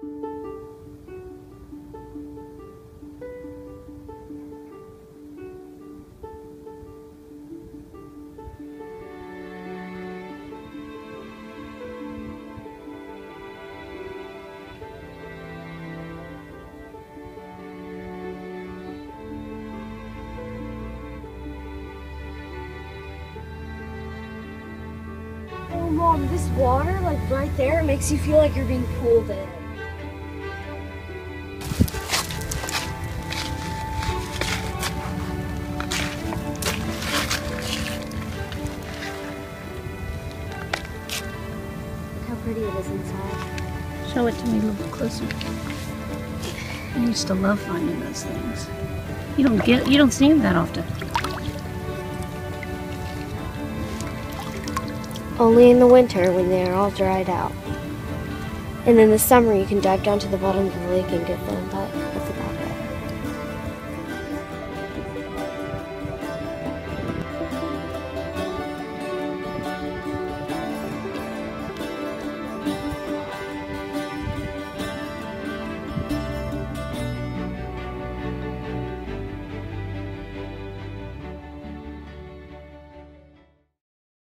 Oh, Mom, this water, like right there, it makes you feel like you're being pulled in. Look how pretty it is inside. Show it to me a little closer. I used to love finding those things. You don't see them that often. Only in the winter when they are all dried out. And in the summer you can dive down to the bottom of the lake and get them, but at the